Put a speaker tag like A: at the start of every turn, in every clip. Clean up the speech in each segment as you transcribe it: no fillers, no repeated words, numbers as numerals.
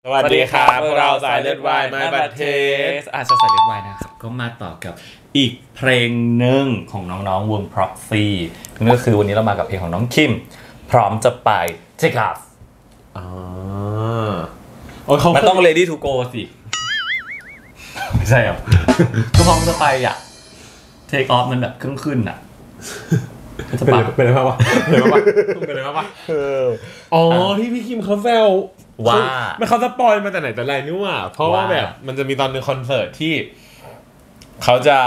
A: สวัสดีครับพวกเราสายเลือดวายไม้บัตเทส
B: สายเลือดวายนะครับก็มาต่อกับอีกเพลงหนึ่งของน้องๆวง Proxy นั่นก็คือวันนี้เรามากับเพลงของน้องคิมพร้อมจะไป Take Off มันต้อง Ready to Go สิไม่ใช่หรอก็พร้อมจะไปอ่ะ Take Off มันแบบขึ้นอ่ะ
A: เป็นอะไรวะอ๋อที่พี่คิมเขาแซว
B: ว่า
A: ไม่เขาสปอยมาแต่ไหนแต่ไรนี่ว่าเพราะว่าแบบมันจะมีตอนนึงคอนเสิร์ตที่เขาจะ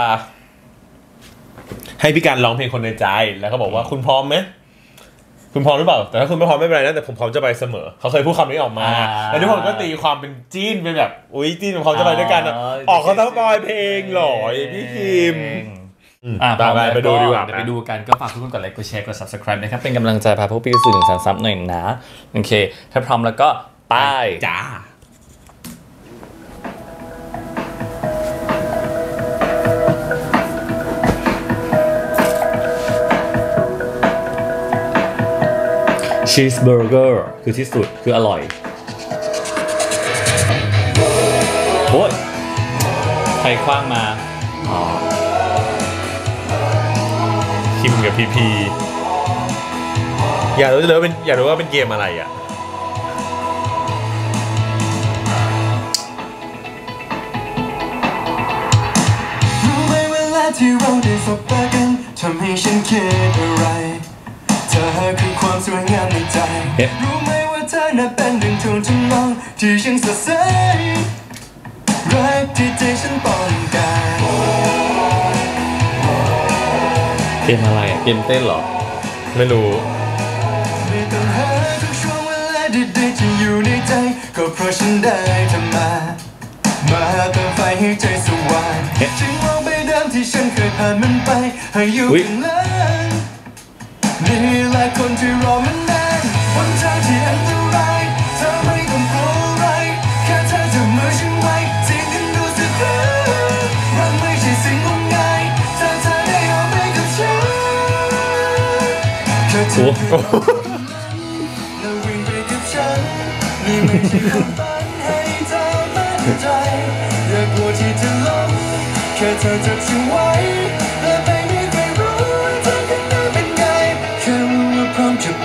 A: ให้พี่การร้องเพลงคนในใจแล้วเขาบอกว่าคุณพร้อมไหมคุณพร้อมหรือเปล่าแต่ถ้าคุณไม่พร้อมไม่เป็นไรนะแต่ผมพร้อมจะไปเสมอเขาเคยพูดคำนี้ออกมาแล้วทุกคนก็ตีความเป็นจีนเป็นแบบอุ้ยจีนของเขาจะไปด้วยกันออกเขาสปอยเพลงหรอพี่คิมไปดูดีกว่า
B: ไปดูกันก็ฝากทุกคนกดไลค์กดแชร์กด subscribe นะครับเป็นกำลังใจพาพวกพี่สื่อถึง3 ซับหน่อยนะโอเคถ้าพร้อมแล้วก็ไป
A: จ้า
B: ชีสเบอร์เกอร์คือที่สุดคืออร่อยโอ้ยใครคว้างมา
A: คิมกับพีอยากรู้เลยว่าอยากรู้ว่าเป็นเกมอะไรอ่ะ
C: รู้ไหมเวลาที่เราได้สบตากันทำให้ฉันคิดอะไรเธอคือความสวยงามในใจรู้ไหมว่าเธอน่ะเป็นดังทุ่งทำนองที่ช่างสดใสรักที่ใจฉันต้องการ
B: เกมอะไรอ่ะเกมเต้นเหรอ
A: ไม่รู้
C: ไม่ต้องหาทุกช่วงเวลาดีๆที่อยู่ในใจก็เพราะฉันได้เธอมาเติมไฟให้ใจสว่างจึงมองไปเดิมที่ฉันเคยผ่านมันไปให้อยู่ข้างหลังนี่แหละคนที่รอมันนานบนทางที่อันตรายเธอไม่ต้องกลัวอะไรแค่เธอจับมือฉันไว้สิ่งที่ดูสักครั้งมันไม่ใช่สิ่งงมงายถ้าเธอได้ยอมไปกับฉันแค่เธอแล้ววิ่งไปกับฉันนี่ไม่ใช่ความฝันให้เธอมั่นใจอย่ากลัวที่จะล้มแค่เธอจับฉันไว้และไม่มีใครรู้ว่าเธอข้างหน้าเป็นไงแค่รู้ว่าพร้อมจะไป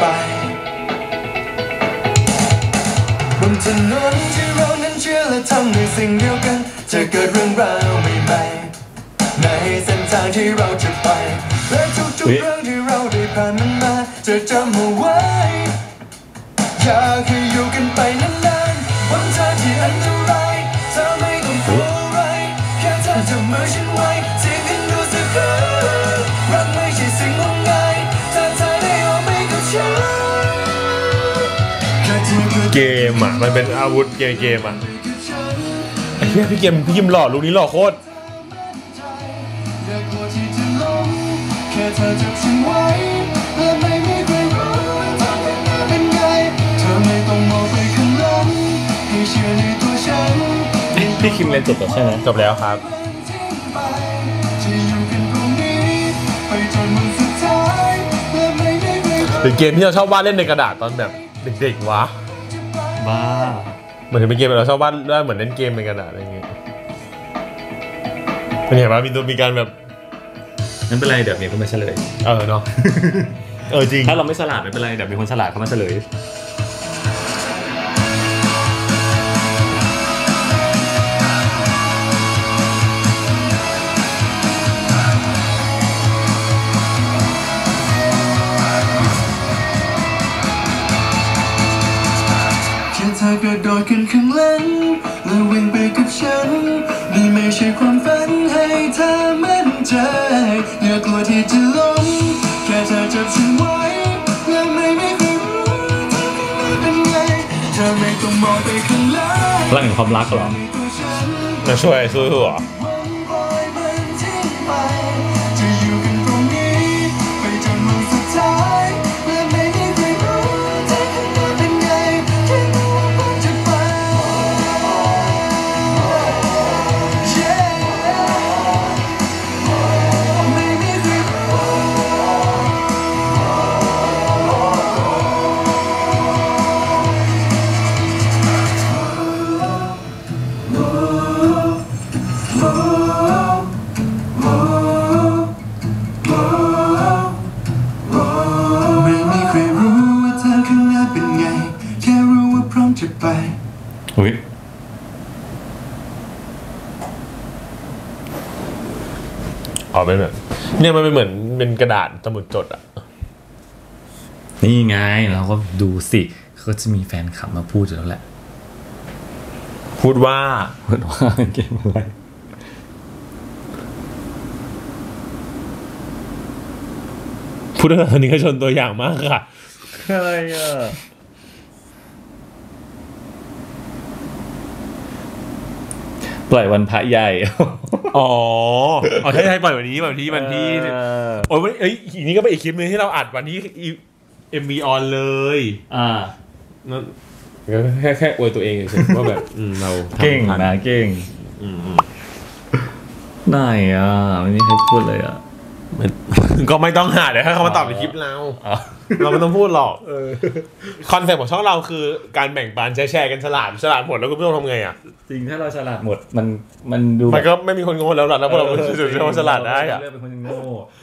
C: บนถนนที่เรานั้นเชื่อและทำในสิ่งเดียวกันจะเกิดเรื่องราวใหม่ๆในเส้นทางที่เราจะไปและทุกๆเรื่องที่เราได้ผ่านมันมาจะจำเอาไว้อยากให้อยู่กันไปนานๆบนทางที่อันตรายเธอไม่ต้องกลัวอะไรแค่เธอจับมือฉันไว้สิ่งที่ดูสักครั้งรักไม่ใช่สิ่งงมงายถ้าเธอได้ยอมไปกับฉัน
A: เกมอ่ะมันเป็นอาวุธเกมอ่ะไอ้เหี้ยพี่คิมหล่อลูกนี้หล่อโคตร
C: แค่เธอจับฉันไว้และไม่มีใครรู้ว่าเธอข้างหน้าเป็นไงเธอไม่ต้องมองไปข้างหลังให้เชื่อในตัวฉัน
B: พี่คิมเรียนจบแล้วใช่ไหม
A: จบแล้วครับเป็นเกมที่เราชอบวาดเล่นในกระดาษตอนแบบเด็กๆวะ
B: บ้า
A: เหมือนเป็นเกมเราชอบวาดได้เหมือนเล่นเกมในกระดาษอะไรเงี้ยเป็นเห็นปะมีการแบบ
B: นั่นเป็นไรเดี๋ยวมีคนมาเฉลย
A: เนาะจริง
B: ถ้าเราไม่ฉลาดไม่เป็นไรเดี๋ยวมีคนฉลาดเขามาเฉลย
C: เธอกระโดดขึ้นข้างหลังแล้ววิ่งไปกับฉันนี่ไม่ใช่ความฝันให้เธอมั่นใจอย่ากลัวที่จะล้มแค่เธอจับฉันไว้และไม่มีใครรู้เธอข้างหน้าเป็นไงเธอไม่ต้องมองไปข้างหลัง
B: พลังแห่งความรักเหรอ
A: มาช่วยสู้เหรอ
C: จะอยู่กันตรงนี้ไปจนวันสุดท้ายและไม่มีใครรู้เธอข้างหน้าเป็นไงแค่รู้ว่าพร้อมจะไปไม่มีใครรู้จะไป
B: อุ้ย
A: อ๋อเป็นแบบเนี่ยมันเป็นเหมือนเป็นกระดาษสมุดจดอ่ะ
B: นี่ไงเราก็ดูสิเขาจะมีแฟนคลับมาพูดอยู่แล้วแหละ
A: พูดว่า
B: เกมอะไร
A: พูดเรื่องนี้ก็ชนตัวอย่างมากค่ะ
B: อะไรอ่ะปล่อยวันพระใหญ่
A: อ๋อใช่ปล่อยวันนี้วันที่โอ้ยอีนี้ก็เป็นอีกคลิปนึงที่เราอัดวันที่MV on เลยนั่นแค่อวยตัวเองเฉยๆว่าแบบเรา
B: เก่งนะเก่งไหนอ่ะไม่มีใครพูดเลยอ่ะ
A: ก็ไม่ต้องหาเดี๋ยวให้เขามาตอบในคลิปเราไม่ต้องพูดหรอกคอนเซ็ปต์ของช่องเราคือการแบ่งปันแชร์กันฉลาดหมดแล้วคุณผู้ชมทำไงอ่ะ
B: จริงถ้าเราฉลาดหมดมันดู
A: มันก็ไม่มีคนโง่แล้วหรอกแล้วพวกเราฉลาดได้อ่ะ
B: เป็นคนโง่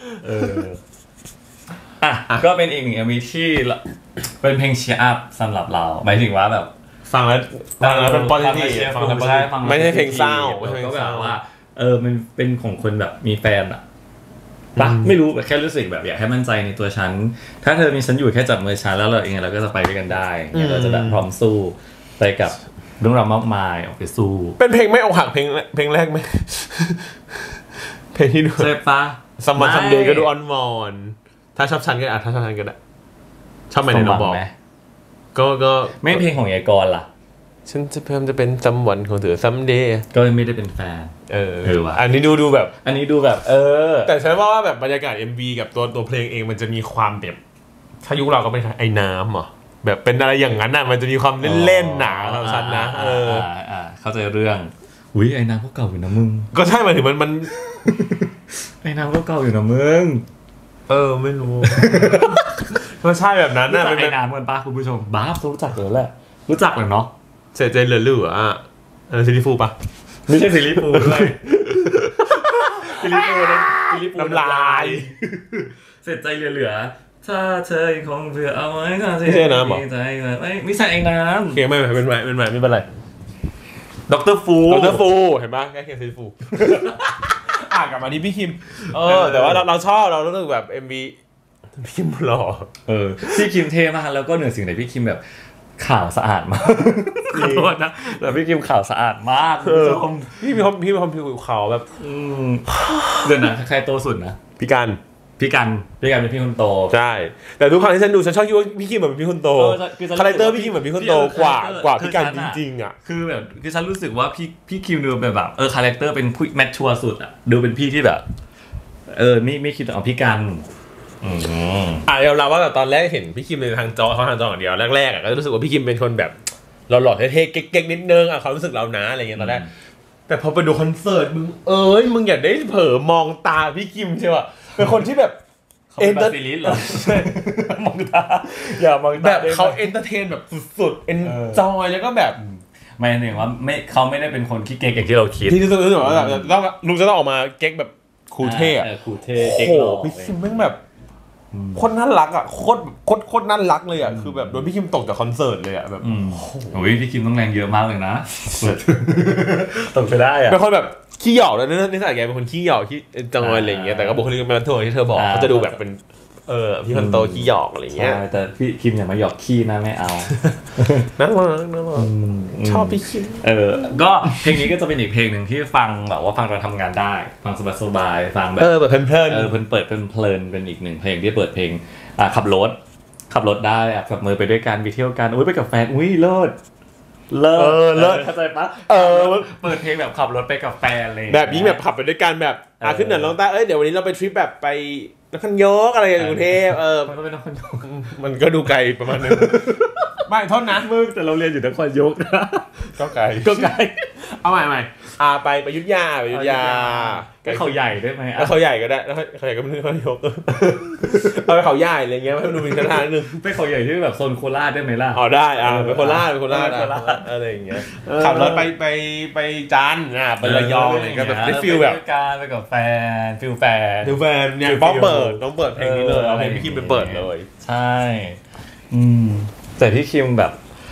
B: ก็เป็นอีกหนึ่งMVที่เป็นเพลงเชียร์อัพสำหรับเราหมายถึงว่าแบบ
A: ฟังแล้วเป็นปอซิทีฟไม่ใช่เพลงเศร้า
B: ก็แบบว่ามันเป็นของคนแบบมีแฟนอ่ะปะไม่รู้แค่รู้สึกแบบอยากให้มั่นใจในตัวฉันถ้าเธอมีฉันอยู่แค่จับมือฉันแล้วเราเองเราก็จะไปด้วยกันได้เราจะแบบพร้อมสู้ไปกับเรื่องราวมากมายออกไปสู้
A: เป็นเพลงไม่อกหักเพลงแรกไหมเพลงที่ดู
B: ใช่ปะ
A: สมัครเดย์ก็ดูออนวอนถ้าชอบฉันก็ถ้าชอบฉันก็ได้ชอบไหมเนี่ยน้องบอกก็
B: ไม่เพลงของยายกรล่ะ
A: ฉันจะเพิ่มจะเป็นซัมวันของเธอซัมเดย์
B: ก็ไม่ได้เป็นแฟน
A: ว่ะอันนี้ดูแบบแต่ฉันว่าแบบบรรยากาศ MV กับตัวเพลงเองมันจะมีความแบบถ้ายุคเราก็เป็นไอ้น้ำอ่ะแบบเป็นอะไรอย่างนั้นน่ะมันจะมีความเล่นๆหนาของฉันนะ
B: เข้าใจเรื่องอุ้ยไอ้น้ำก็เก่าอยู่นะมึง
A: ก็ใช่หมายถึงมัน
B: ไอ้น้ำก็เก่าอยู่นะมึง
A: ไม่รู้มันใช่แบบนั้นน่ะ
B: เป็นไอ้น้ำกันป้าคุณผู้ชมบ้ารู้จักเลยแหละรู้จักเลยเนาะ
A: เสียใจเหลืออ่ะซีรีส์ฟูปะ
B: ไม่ใช่ซีรีส์ฟูด้วยซีรีส์ฟู
A: น้ำลาย
B: เสียใจเหลือถ้าเธอยังคงเผื่อเอาไว้ก็
A: ไม่ใช่น้ำหรอ
B: ไม่ใช่ไอ้น้
A: ำเก่งไม่เป็นไรไม่เป็นไร
B: ด็อกเตอร์ฟู
A: เห็นปะแค่เขียนซีรีส์ฟูกลับมาที่พี่คิมแต่ว่าเราชอบเรารู้สึกแบบ MV พี่คิมหล่อ
B: พี่คิมเท่มากแล้วก็หนึ่งสิ่งไหนพี่คิมแบบข่าวสะอาดมากขอโทษนะแต่พี่คิมข่าวสะอาดมากคุณผู้ชม
A: พี่มีความผิวขาวแบบ
B: เดี๋ยวนะใครโตสุดนะ
A: พี่กัน
B: เป็นพี่คนโต
A: ใช่แต่ทุกครั้งที่ฉันดูฉันชอบคิดว่าพี่คิมเหมือนพี่คนโตคาแรคเตอร์พี่คิมเหมือนพี่คนโตกว่าพี่กันจริงๆอ่ะ
B: คือแบบคือฉันรู้สึกว่าพี่คิมดูแบบคาแรคเตอร์เป็นผู้แมทชัวร์สุดอ่ะดูเป็นพี่ที่แบบไม่คิดเอาพี่กัน
A: เราว่าแต่ตอนแรกเห็นพี่คิมในทางจออย่างเดียวแรกๆก็รู้สึกว่าพี่คิมเป็นคนแบบหล่อๆเท่ๆเก๊กๆนิดนึงความรู้สึกเรานะอะไรเงี้ยตอนแรกแต่พอไปดูคอนเสิร์ตมึงอย่าได้เผลอมองตาพี่คิมใช่ป่ะเป็นคนที่แบบ
B: เอนเตอร์เทนเหรอมองตา
A: อย่ามองตาแบบเขาเอนเตอร์เทนแบบสุดๆเอนจอยแล้วก็แบบ
B: ไม่เห็นว่าเขาไม่ได้เป็นคนขี้เก๊กอย่างที่เราคิด
A: ที่รู้สึกว่าแบบลุงจะต้องออกมาเก๊กแบบคูเท่
B: คูเท่เก๊กหล่อ
A: พี่คิมแม่งแบบโคตรน่ารักอ่ะโคตรน่ารักเลยอ่ะคือแบบโดนพี่คิมตกจากคอนเสิร์ตเลยอ่ะแบบ
B: โอ้ยพี่คิมต้องแรงเยอะมากเลยนะตกไปได้อ่ะ
A: เป็นคนแบบขี้หยอกแล้วนิสัยแกเป็นคนขี้หยอกขี้จังเลยอะไรอย่างเงี้ยแต่ก็บุคลิกเป็นตัวที่เธอบอกเขาจะดูแบบเป็นพี่คนโตขี้หยอกอะไรอย่างเงี้ย
B: แต่พี่คิมอย่ามาหยอกขี้นะไม่เอา
A: น่ารักชอบพี่คิม
B: ก็เพลงนี้ก็จะเป็นอีกเพลงหนึ่งที่ฟังแบบว่าฟังเราทำงานได้ฟังสบายๆฟังแบบ
A: เปิดเพลิน
B: เปิดเพลินเป็นอีกหนึ่งเพลงที่เปิดเพลงขับรถได้ขับมือไปด้วยกันไปเที่ยวกันไปกับแฟนเลิศเข้าใจปะเปิดเพลงแบบขับรถไปกับแฟนเลย
A: แบบยิ่งแบบขับไปด้วยกันแบบขึ้นเหนือลงใต้เดี๋ยววันนี้เราไปทริปแบบไปนครนายกอะไรอย่างกรุงเทพ
B: มันก็เป็นนครนายก
A: มันก็ดูไกลประมาณนึงไม่โทษนะ
B: มึงแต่เราเรียนอยู่นครนายกนะ
A: ก็ไกลเอาใหม่ไปอยุธยา
B: ก็เขาใหญ่ได้ไหม
A: เขาใหญ่ก็ได้แล้วเขาใหญ่ก็ไม่นครนายกเอาไปเขาใหญ่อะไรเงี้ยให้ดูมีทางนึง
B: ไปเขาใหญ่ที่แบบโซนโคราชได้ไหมล่ะ
A: ได้ไปโคราชอะไรอย่างเงี้ยขับรถไปจันทร์ไประยองอะไรก็แบบได้ฟีลแบบ
B: การไปกับแฟนฟีลแฟน
A: เนี่ยต้องเปิดเพลงนี้เลยเอาเพลงพี่คิมไปเปิดเลย
B: ใช่แต่พี่คิมแบบ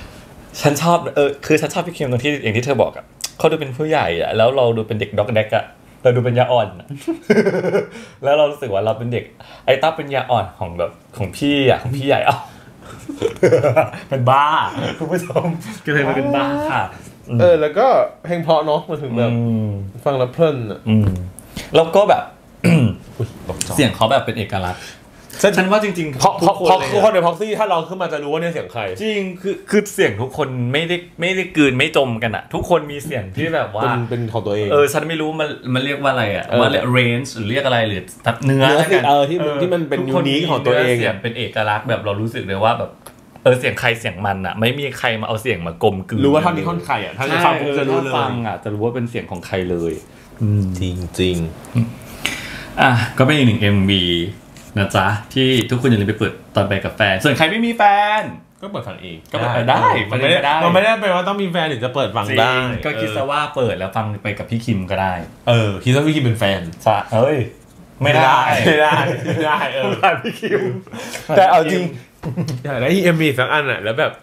B: ฉันชอบคือฉันชอบพี่คิมตรงที่อย่างที่เธอบอกอะเขาดูเป็นผู้ใหญ่อะแล้วเราดูเป็นเด็กด็อกแดกอะเราดูเป็นยาอ่อน แล้วเรารู้สึกว่าเราเป็นเด็กไอ้ต้าเป็นยาอ่อนของแบบของพี่อะของพี่ใหญ่เป็นบ้าคุณผู้ชมก็เลยมาเป็นบ้าค่ะ
A: แล้วก็เพลงเพราะเนาะมาถึงแบบฟังแล้วเพลินอ่ะ
B: แล้วก็แบบเสียงเขาแบบเป็นเอกลักษณ์ฉันว่าจริงๆ
A: เพราะคนในพ็อกซี่ถ้าเราขึ้นมาจะรู้ว่าเนี่ยเสียงใคร
B: จริงคือเสียงทุกคนไม่ได้กลืนไม่จมกันอะทุกคนมีเสียงที่แบบว่า
A: เป็นของตัวเอง
B: ฉันไม่รู้มันเรียกว่าอะไรอะว่าเรนจ์หรือเรียกอะไรหรือเนื้อ
A: ที่มันเป็นยูนิคของตัวเอง
B: เสียงเป็นเอกลักษณ์แบบเรารู้สึกเลยว่าแบบเสียงใครเสียงมันอะไม่มีใครมาเอาเสียงมากลมกลืน
A: รู้ว่าท่อนนี้ท่อนใครอะถ้าจะฟังจะรู้เลย
B: ฟังอะจะรู้ว่าเป็นเสียงของใครเลย
A: จริง
B: ก็เป็นอีกหนึ่ง MV นะจ๊ะที่ทุกคนอย่าลืมไปเปิดตอนไปกับแฟนส่วนใครไม่มีแฟน
A: ก็เปิดฟังเอง
B: ก็เปิดได้
A: มันไม่ได้แปลว่าต้องมีแฟนถึงจะเปิดฟังได้
B: ก็คิดซะว่าเปิดแล้วฟังไปกับพี่คิมก็ได้
A: คิดว่าพี่คิมเป็นแฟน
B: ไม่ได้
A: พี่คิมแต่เอาจริงอยากได้ MV สักอันอ่ะแล้วแบบ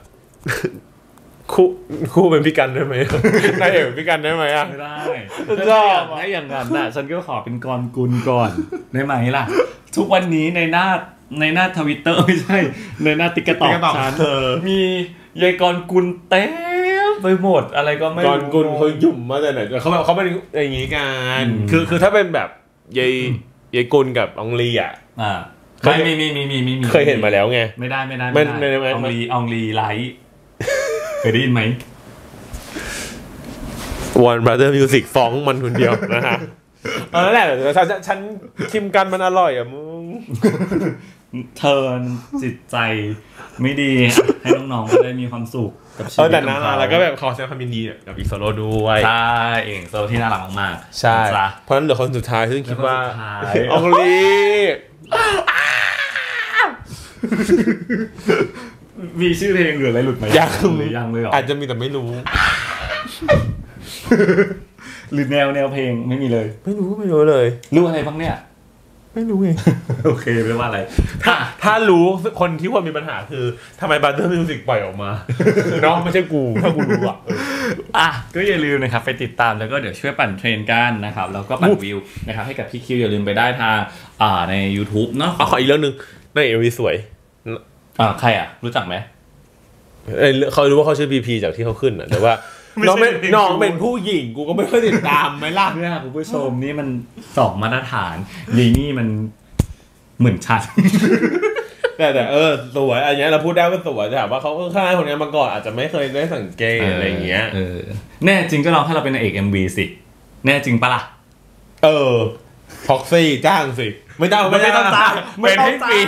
A: คู่เป็นพี่กันได้ไหมนายเอกพี่กันได้ไหมอ่ะ
B: ไม่ได้ชอบให้อย่างนั้นน่ะฉันก็ขอเป็นกรกุลก่อนได้ไหมล่ะทุกวันนี้ในหน้าTwitterไม่ใช่ในหน้าติ๊กต็อกฉันมียายกรกุลเต็มไปหมดอะไรก็ไม่
A: กรกุลเขาหยุ่มมาแต่ไหนเขาเป็นอย่างงี้กันคือถ้าเป็นแบบยายกุลกับองลีอ่ะ
B: มี
A: เคยเห็นมาแล้วไง
B: ไม่ได้องลีไลท์เคยได้ยินไหม
A: One Brother Music ฟ้องมันคนเดียวนะฮะนั่นแหละฉันชิมกันมันอร่อยอ่ะมึง
B: เทิร์นจิตใจไม่ดีให้น้องๆได้มีความสุขกับชีวิต
A: แต่น่ารักแล้วก็แบบขอแสดงความยินดีกับอีกโซโล่ด้วย
B: ใช่เองโซโล่ที่น่ารักมาก
A: ๆใช่เพราะฉะนั้นเหลือคนสุดท้ายซึ่งคิดว่าองลี
B: มีชื่อเพลงหรืออะไรหลุดไหม
A: ยังเลยอาจจะมีแต่ไม่รู้
B: หรือแนวเพลงไม่มีเลย
A: ไม่รู้เลย
B: รู้อะไรบ้างเนี่ย
A: ไม่รู้ไง
B: โอเคไม่ว่าอะไร
A: ถ้ารู้คนที่ควรมีปัญหาคือทำไมบัตเตอร์มิวสิกปล่อยออกมาน้องไม่ใช่กูถ้ากูรู้
B: ก็อย่าลืมนะครับไปติดตามแล้วก็เดี๋ยวช่วยปั่นเทรนกันนะครับแล้วก็ปั่นวิวนะครับให้กับพี่คิวอย่าลืมไปได้ทางใน YouTube เนาะ
A: ขออีกเรื่องนึงในเอวีสวย
B: ใครรู้จักไหม
A: เขารู้ว่าเขาชื่อพีพีจากที่เขาขึ้นแต่ว่าน้องเป็นผู้หญิงกูก็ไม่ค่อยติดตามไหมล่ะ
B: เนี่ยคุณผู้ชมนี่มัน2มาตรฐานยีนี่มันเหมือนชัด
A: แต่สวยอันนี้เราพูดได้ว่าสวยแต่ถามว่าเขาข้างคนนี้มาก่อนอาจจะไม่เคยได้สังเกตอะไรเงี้ย
B: แน่จริงก็ลองให้เราเป็นนางเอก MV สิแน่จริงปะล่ะ
A: พ็อกซี่จ้างสิไม่ต้องจ้างเป็นให้ฟรี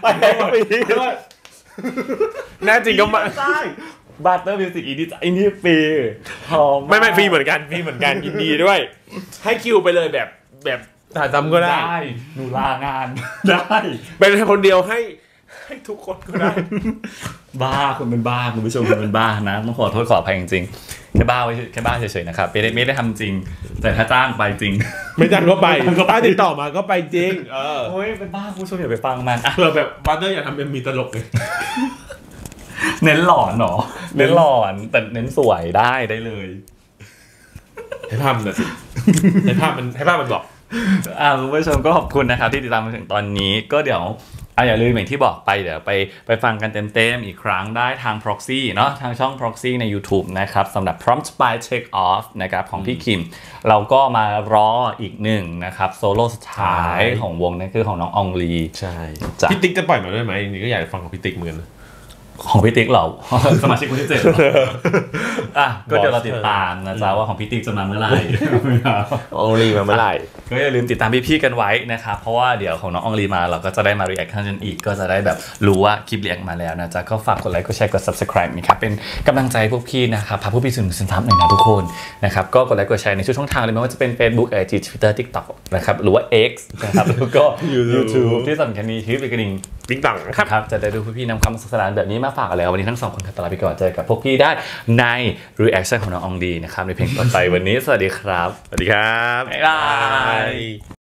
A: แน่จริงก็มา
B: บัตเตอร์มิวสิกอีนี่ฟรี
A: ไม่ฟรีเหมือนกันยินดีด้วยให้คิวไปเลยแบบถ่ายซ้ำก็ได้
B: หนูลางานได้
A: เป็นคนเดียวให้ทุกคนก็ได้
B: บ้าคนเป็นบ้าคุณผู้ชมคนเป็นบ้านะต้องขอโทษขออภัยจริงๆแค่บ้าเฉยๆนะครับไม่ได้ทำจริงแต่ถ้าจ้างไปจริง
A: ไม่จ้างก็ไปถ้าติดต่อมาก็ไปจริง
B: โอ้ยเป็นบ้าคุณผู้ชมอย่าไปฟังมัน
A: เผื่อแบบบัตเตอร์อยากทำเป็นมีตลกเลย
B: เน้นหลอนเนาะเน้นหลอนแต่เน้นสวยได้เลย
A: ให้ภาพมันสิให้ภาพมันบอก
B: คุณผู้ชมก็ขอบคุณนะครับที่ติดตามมาถึงตอนนี้ก็เดี๋ยวอย่าลืมอย่างที่บอกไปเดี๋ยวไปฟังกันเต็มๆอีกครั้งได้ทาง Proxy เนาะทางช่อง Proxy ใน YouTube นะครับสำหรับ Prompt by Take Off นะครับของพี่คิมเราก็มารออีกหนึ่งนะครับโซโล่สุดท้ายของวงนั่นคือของน้องอองลี
A: ใช่พี่ติ๊กจะปล่อยมาได้ไหมนี่ก็อยากฟังของพี่ติ๊กเหมือนกัน
B: ของพี่ติ๊กเหรอสมาชิกคนที่7ก็เดี๋ยวเราติดตามนะจ๊ะว่าของพี่ติ๊กจะมาเมื่อไหร่
A: อองลีมาเมื่อไหร่
B: ก็อย่าลืมติดตามพี่ๆกันไว้นะครับเพราะว่าเดี๋ยวของน้องอองลีมาเราก็จะได้มา reaction กันอีกก็จะได้แบบรู้ว่าคลิป react มาแล้วนะจ๊ะก็ฝากกดไลค์กดแชร์กด subscribe นะครับเป็นกำลังใจพวกพี่นะครับพาพวกพี่สู่1 3หน่อยนะทุกคนนะครับก็กดไลค์กดแชร์ในช่องทางเลยไม่ว่าจะเป็น Facebook IG Twitter TikTok นะครับหรือว่า X นะครับแล้วก็ YouTube ที่สำคัญมีคลิปกระดิ่ง
A: ติ๊งต่าง
B: ครับจะได้ดูพี่ๆนำความสนุกสนานแบบนี้มาฝากกันแล้ววันนี้ทั้ง2คนขอลาไปก่อนเจอกับพวกพี่ได้ใน reaction ของน้องอองดีนะครับในเพลงต่อไปวันนี้สวัสดีครับ
A: บ๊ายบาย